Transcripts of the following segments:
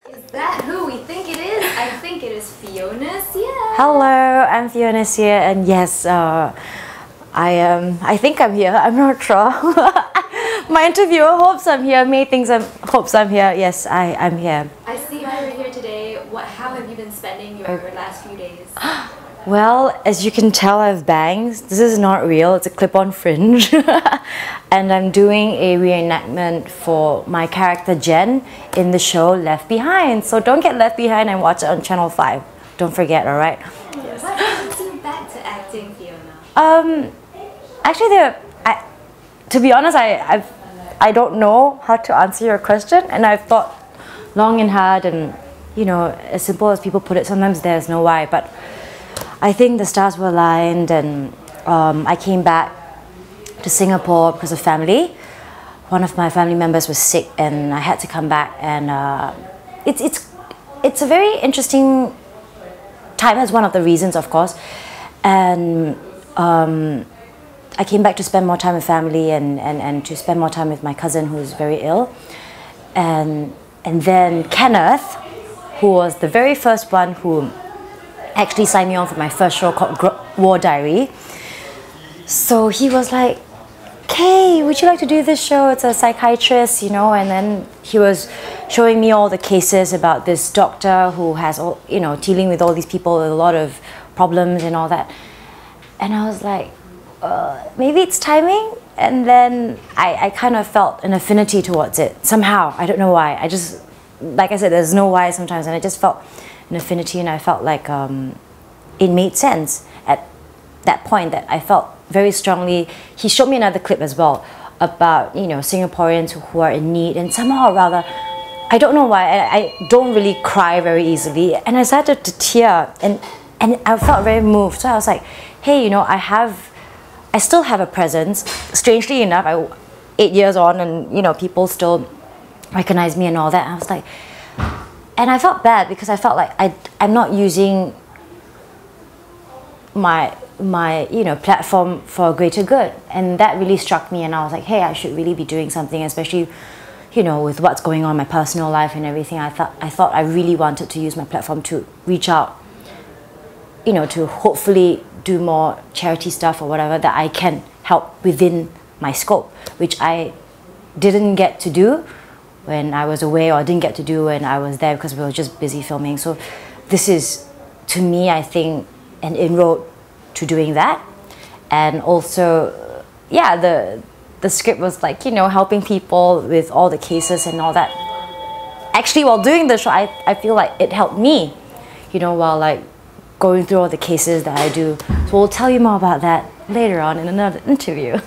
Is that who we think it is? I think it is Fiona Xie. Hello, I'm Fiona Xie, and yes, I think I'm here. I'm not sure. My interviewer hopes I'm here. May thinks hopes I'm here. Yes, I'm here. I see why you're here today. How have you been spending your last few days? Well, as you can tell, I have bangs. This is not real. It's a clip-on fringe. And I'm doing a reenactment for my character Jen in the show Left Behind. So don't get left behind and watch it on Channel 5. Don't forget, alright? Yes. What brings you back to acting, Fiona? Actually, to be honest, I don't know how to answer your question, and I've thought long and hard, and you know, as simple as people put it, sometimes there's no why, but I think the stars were aligned, and I came back to Singapore because of family. One of my family members was sick, and I had to come back, and it's a very interesting time. That's one of the reasons, of course, and I came back to spend more time with family and to spend more time with my cousin who's very ill, and then Kenneth, who was the very first one who actually signed me on for my first show called War Diary. So he was like, "Hey, would you like to do this show? It's a psychiatrist, you know." And then he was showing me all the cases about this doctor who has, all, you know, dealing with all these people with a lot of problems and all that. And I was like, maybe it's timing. And then I kind of felt an affinity towards it somehow. I don't know why. I just, like I said, there's no why sometimes, and I just felt an affinity, and I felt like it made sense at that point, that I felt very strongly. He showed me another clip as well about, you know, Singaporeans who are in need, and somehow or rather, I don't know why, I don't really cry very easily, and I started to tear, and I felt very moved. So I was like, hey, you know, I still have a presence. Strangely enough, 8 years on, and you know, people still recognize me and all that. And I was like, and I felt bad because I felt like I'm not using my you know, platform for a greater good, and that really struck me. And I was like, hey, I should really be doing something, especially, you know, with what's going on in my personal life and everything. I thought I really wanted to use my platform to reach out, you know, to hopefully do more charity stuff or whatever that I can help within my scope, which I didn't get to do when I was away, or didn't get to do when I was there because we were just busy filming. So this is, to me, I think, an inroad to doing that. And also, yeah, the script was like, you know, helping people with all the cases and all that. Actually, while doing the show, I feel like it helped me, you know, while like going through all the cases that I do. So we'll tell you more about that later on in another interview.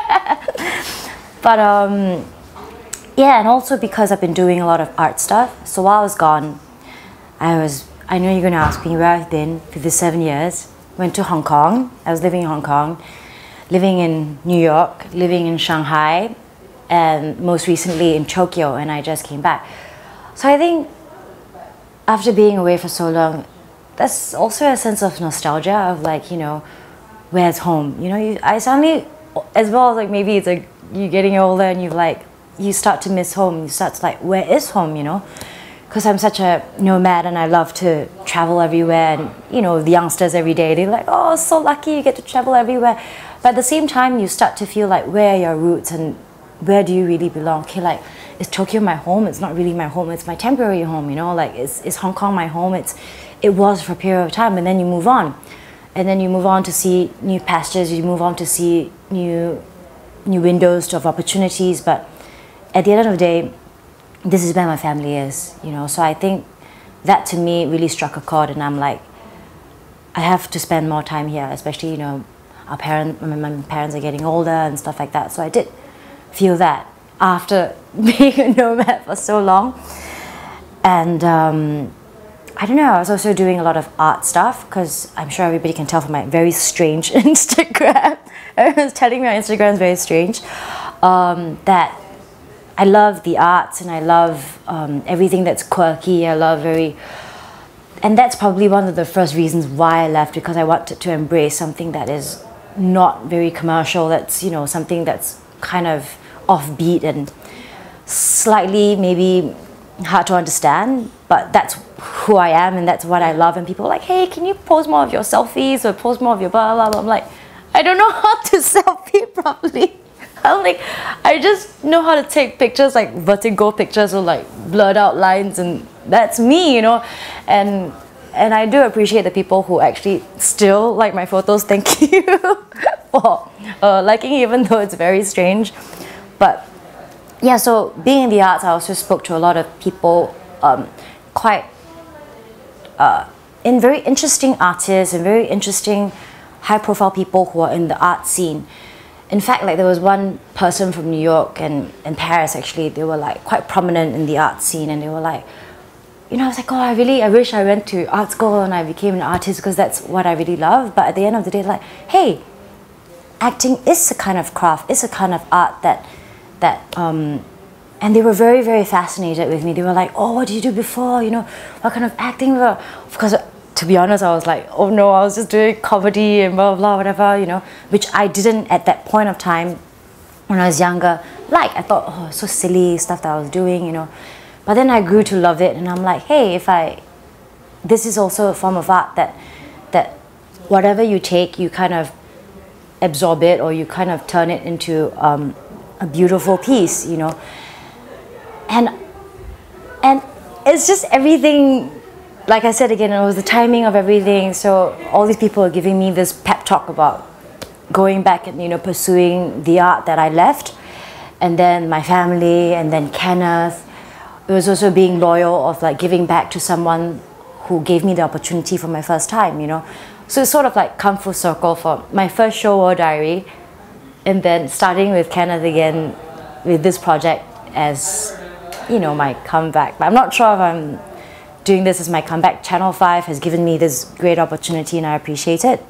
But yeah, and also because I've been doing a lot of art stuff. So while I was gone, I know you're going to ask me where I've been for the 7 years. Went to Hong Kong. I was living in Hong Kong, living in New York, living in Shanghai, and most recently in Tokyo, and I just came back. So I think after being away for so long, there's also a sense of nostalgia of like, you know, where's home? You know, I suddenly, as well as like maybe it's like you're getting older and you start to miss home. You start to like, where is home, you know? Because I'm such a nomad and I love to travel everywhere, and you know, the youngsters every day, they're like, oh, so lucky you get to travel everywhere. But at the same time, you start to feel like, where are your roots and where do you really belong? Okay, like, is Tokyo my home? It's not really my home, it's my temporary home, you know? Like, is Hong Kong my home? It was for a period of time, and then you move on. And then you move on to see new pastures, you move on to see new windows of opportunities. But at the end of the day, this is where my family is, you know. So I think that to me really struck a chord, and I'm like, I have to spend more time here, especially, you know, my parents are getting older and stuff like that. So I did feel that after being a nomad for so long. And I don't know, I was also doing a lot of art stuff, because I'm sure everybody can tell from my very strange Instagram. Everyone's telling me my Instagram is very strange. That I love the arts, and I love everything that's quirky. I love and that's probably one of the first reasons why I left, because I wanted to embrace something that is not very commercial, that's, you know, something that's kind of offbeat and slightly maybe hard to understand, but that's who I am and that's what I love. And people are like, hey, can you post more of your selfies or post more of your blah blah blah. I'm like, I don't know how to selfie properly. I'm like, I just know how to take pictures, like vertigo pictures or like blurred out lines, and that's me, you know. And I do appreciate the people who actually still like my photos. Thank you for liking, even though it's very strange. But yeah, so being in the arts, I also spoke to a lot of people, in very interesting artists and very interesting high-profile people who are in the art scene. In fact, like there was one person from New York and Paris, actually, they were like quite prominent in the art scene, and they were like, you know, I was like, oh, I wish I went to art school and I became an artist because that's what I really love. But at the end of the day, like, hey, acting is a kind of craft, it's a kind of art and they were very, very fascinated with me. They were like, oh, what did you do before? You know, what kind of acting? Because to be honest, I was like, oh no, I was just doing comedy and blah, blah, blah, whatever, you know, which I didn't at that point of time when I was younger. Like, I thought, oh, so silly stuff that I was doing, you know. But then I grew to love it, and I'm like, hey, this is also a form of art that whatever you take, you kind of absorb it, or you kind of turn it into a beautiful piece, you know. And it's just everything. Like I said again, it was the timing of everything. So all these people are giving me this pep talk about going back and, you know, pursuing the art that I left. And then my family, and then Kenneth. It was also being loyal, of like giving back to someone who gave me the opportunity for my first time, you know. So it's sort of like come full circle for my first show, War Diary, and then starting with Kenneth again with this project as, you know, my comeback. But I'm not sure if I'm doing this as my comeback. Channel 5 has given me this great opportunity and I appreciate it.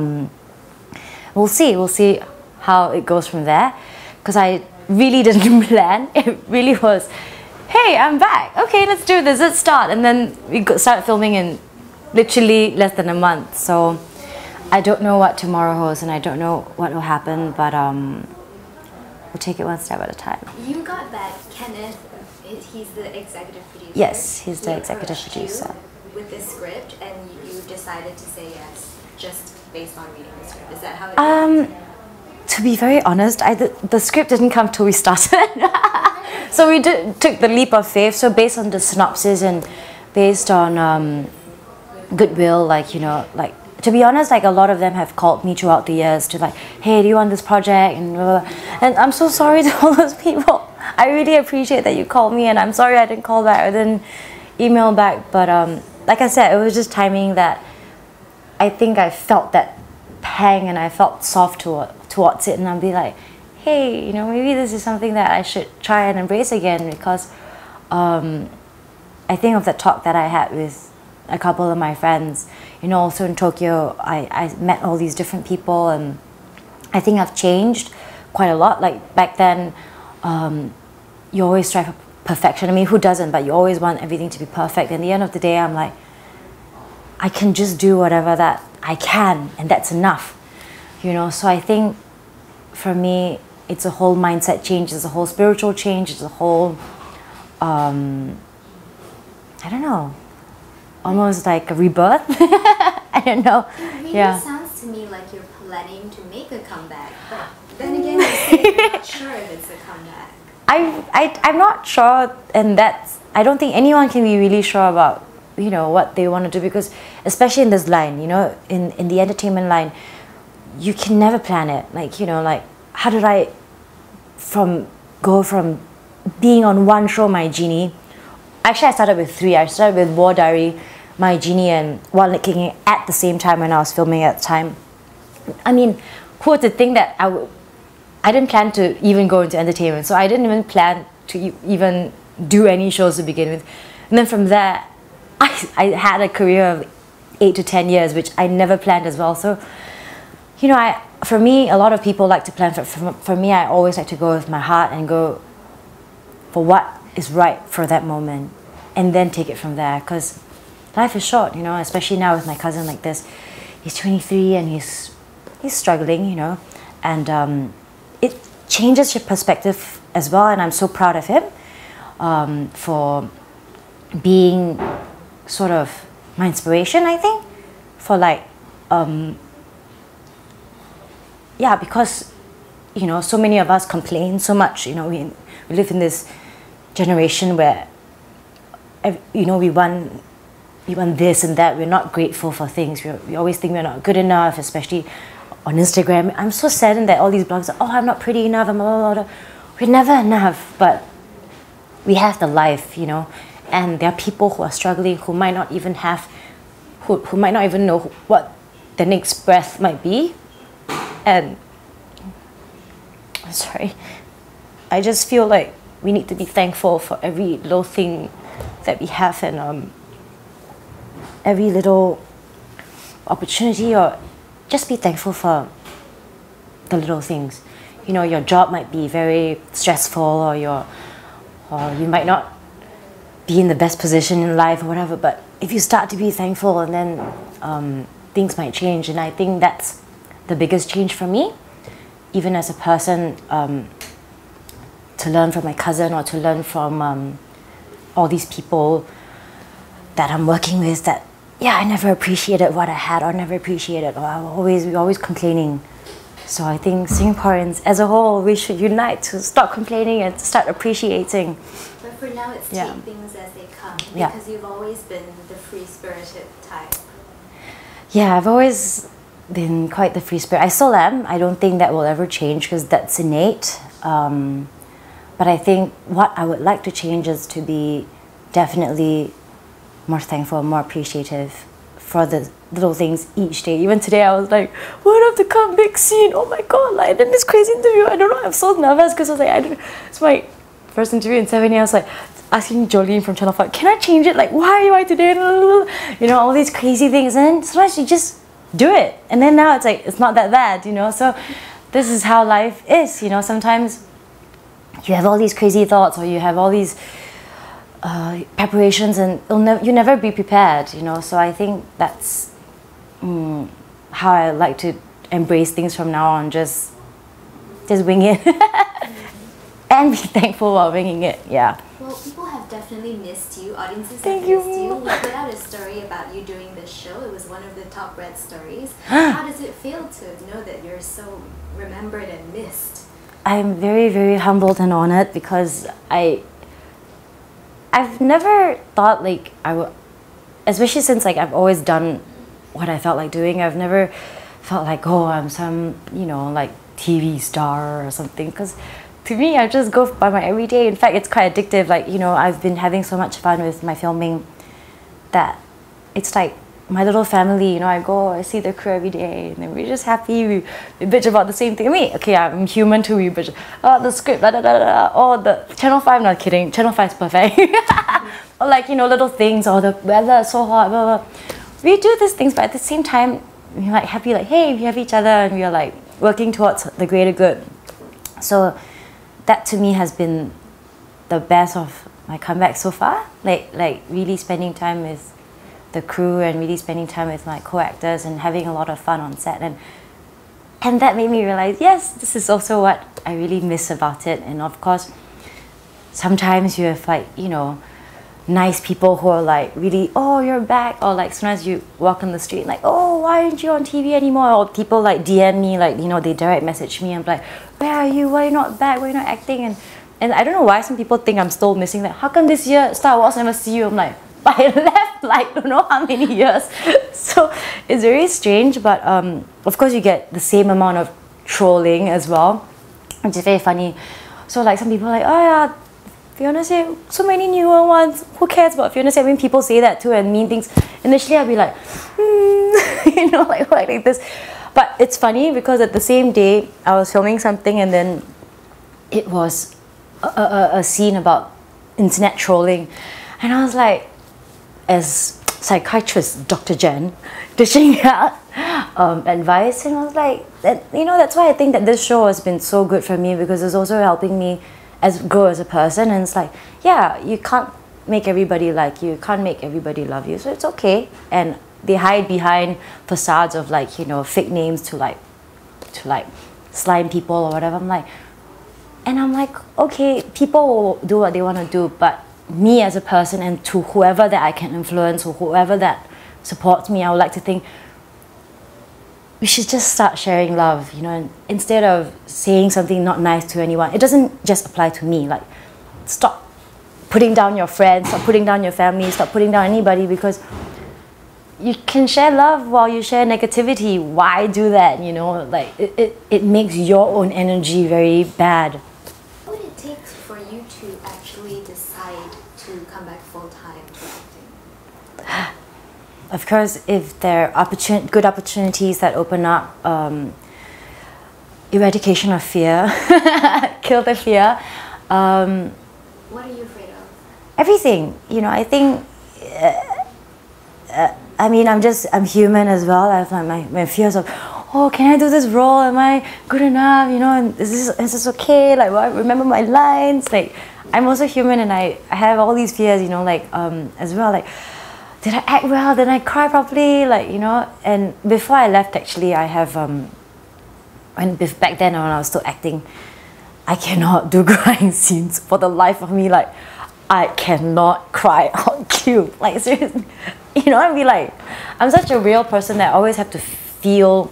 We'll see how it goes from there, because I really didn't plan. It really was, hey, I'm back, okay, let's do this, let's start. And then we started filming in literally less than a month. So I don't know what tomorrow holds and I don't know what will happen, but we'll take it one step at a time. You got that Kenneth, he's the executive producer. Yes, he's the executive producer. With this script, and you decided to say yes just based on reading the script. Is that how it went? To be very honest, the script didn't come till we started. So we took the leap of faith. So based on the synopsis and based on goodwill, like, you know, like, to be honest, like a lot of them have called me throughout the years to like, hey, do you want this project? And blah, blah, blah. And I'm so sorry to all those people. I really appreciate that you called me, and I'm sorry I didn't call back, I didn't email back. But like I said, it was just timing that I think I felt that pang and I felt soft towards it, and I'd be like, hey, you know, maybe this is something that I should try and embrace again, because I think of that talk that I had with a couple of my friends, you know, also in Tokyo. I met all these different people, and I think I've changed quite a lot. Like back then, you always strive for perfection. I mean, who doesn't? But you always want everything to be perfect. And at the end of the day, I'm like, I can just do whatever that I can, and that's enough, you know. So I think for me, it's a whole mindset change, it's a whole spiritual change, it's a whole, I don't know, almost like a rebirth. I don't know. It really Yeah. sounds to me like you're planning to make a comeback, but then again, you say you're not sure if it's a comeback. I'm not sure, and I don't think anyone can be really sure about, you know, what they want to do, because especially in this line, you know, in the entertainment line, you can never plan it. Like, you know, like, how did I go from being on one show, My Genie? Actually, I started with 3. I started with War Diary, My Genie, and One Leg Kicking at the same time when I was filming at the time. I mean, who would think that I didn't plan to even go into entertainment, so I didn't even plan to even do any shows to begin with. And then from there, I had a career of 8 to 10 years, which I never planned as well. So, you know, for me, a lot of people like to plan. For me, I always like to go with my heart and go for what is right for that moment, and then take it from there. Because life is short, you know, especially now with my cousin like this. He's 23 and he's struggling, you know, and it changes your perspective as well. And I'm so proud of him for being sort of my inspiration, I think, for like, yeah, because, you know, so many of us complain so much, you know, we live in this generation where, you know, we want this and that, we're not grateful for things, we always think we're not good enough, especially on Instagram. I'm so saddened that all these blogs are, oh, I'm not pretty enough, I'm blah, blah, blah. We're never enough, but we have the life, you know, and there are people who are struggling, who might not even have, who might not even know what the next breath might be. And I'm sorry, I just feel like we need to be thankful for every little thing that we have, and every little opportunity, or just be thankful for the little things. You know, your job might be very stressful, or you might not be in the best position in life or whatever, but if you start to be thankful, and then things might change. And I think that's the biggest change for me, even as a person, to learn from my cousin, or to learn from all these people that I'm working with, that, yeah, I never appreciated what I had, or never appreciated, or we're always complaining. So I think Singaporeans as a whole, we should unite to stop complaining and to start appreciating. But for now, it's Yeah. take things as they come, Yeah. because you've always been the free-spirited type. Yeah, I've always been quite the free spirit. I still am. I don't think that will ever change, because that's innate. But I think what I would like to change is to be definitely more thankful, more appreciative for the little things each day. Even today, I was like, what if the come big scene? Oh my god! Like, I did this crazy interview. I don't know. I'm so nervous, because I was like, it's my first interview in 7 years. I was like asking Jolene from Channel 5, can I change it? Like, why am I today? You know, all these crazy things. And then sometimes you just do it, and then now it's like, it's not that bad, you know. So this is how life is, you know. Sometimes you have all these crazy thoughts, or you have all these preparations, and you never be prepared, you know. So I think that's how I like to embrace things from now on. Just wing it and be thankful while winging it. Yeah. Well, people have definitely missed you. Audiences Thank have you. missed you. We put out a story about you doing this show. It was one of the top read stories. How does it feel to know that you're so remembered and missed? I'm very, very humbled and honored, because I've never thought like I would, especially since like I've always done what I felt like doing. I've never felt like, oh, I'm some, you know, like TV star or something, because to me, I just go by my everyday. In fact, it's quite addictive. Like, you know, I've been having so much fun with my filming that it's like my little family, you know. I see the crew every day, and then we're just happy. We bitch about the same thing. I mean, okay, I'm human too. We bitch, oh, the script, blah, blah, blah, blah. Oh, the Channel 5, not kidding. Channel 5 is perfect. Or like, you know, little things, or the weather is so hot, blah, blah. We do these things, but at the same time, we're like happy, like, hey, we have each other, and we are like working towards the greater good. So that to me has been the best of my comeback so far. Like really spending time with the crew, and really spending time with my co-actors, and having a lot of fun on set, and that made me realize, yes, this is also what I really miss about it. And of course, sometimes you have like, you know, nice people who are like really, oh, you're back, or like sometimes you walk on the street like, oh, why aren't you on TV anymore? Or people like DM me, like, you know, they direct message me and like, where are you? Why are you not back? Why are you not acting? And I don't know why some people think I'm still missing. Like, how come this year Star Wars never see you? I'm like, I left like don't know how many years. So it's very strange, but of course you get the same amount of trolling as well, which is very funny. So like some people are like, oh yeah, Fiona Xie, so many newer ones, who cares about Fiona Xie? I mean, people say that too and mean things. Initially I'd be like, you know, like this. But it's funny because at the same day I was filming something, and then it was a scene about internet trolling, and I was like, as psychiatrist Dr. Jen dishing out advice, and I was like, you know, that's why I think that this show has been so good for me, because it's also helping me grow as a person. And it's like, yeah, you can't make everybody like you, can't make everybody love you, so it's okay. And they hide behind facades of like, you know, fake names to like slime people or whatever. I'm like, okay, people will do what they want to do, but me as a person and to whoever that I can influence or whoever that supports me, I would like to think we should just start sharing love, you know, and instead of saying something not nice to anyone. It doesn't just apply to me. Like, stop putting down your friends, stop putting down your family, stop putting down anybody, because you can share love while you share negativity. Why do that, you know? Like, it makes your own energy very bad. What would it take for you to actually decide to come back full-time to acting? Of course, if there are good opportunities that open up, eradication of fear, kill the fear. What are you afraid of? Everything, you know. I think, I mean, I'm human as well. I have like my fears of, oh, can I do this role? Am I good enough? You know, and is this okay? Like, will I remember my lines? Like, I'm also human, and I have all these fears, you know, like, as well, like, did I act well? Did I cry properly? Like, you know, and before I left, actually, I have, back then when I was still acting, I cannot do crying scenes for the life of me. Like, I cannot cry on cue. Like, seriously, you know, I'd be like, I'm such a real person that I always have to feel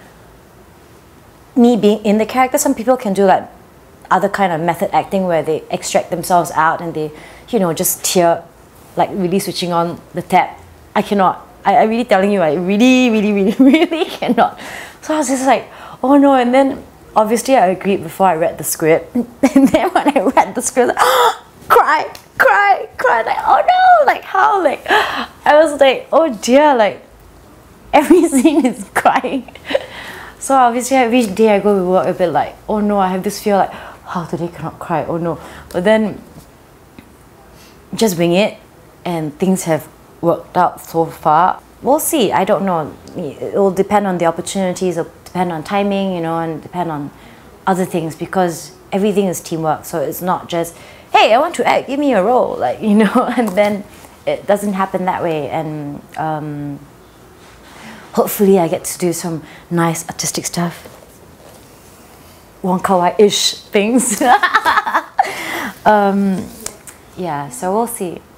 me being in the character. Some people can do like other kind of method acting where they extract themselves out and they, you know, just tear, like really switching on the tap. I cannot. I really telling you, I really, really, really, really cannot. So I was just like, oh no. And then obviously I agreed before I read the script. And then when I read the script, cry, like, oh no, like how? Like, I was like, oh dear, like every scene is crying. So obviously every day I go to work a bit like, oh no, I have this fear like, how today cannot cry, oh no. But then just wing it, and things have worked out so far. We'll see, I don't know. It will depend on the opportunities, it'll depend on timing, you know, and depend on other things, because everything is teamwork. So it's not just, hey, I want to act, give me a role, like, you know, and then it doesn't happen that way. And hopefully I get to do some nice artistic stuff. Wong Kar-wai-ish things. Yeah, so we'll see.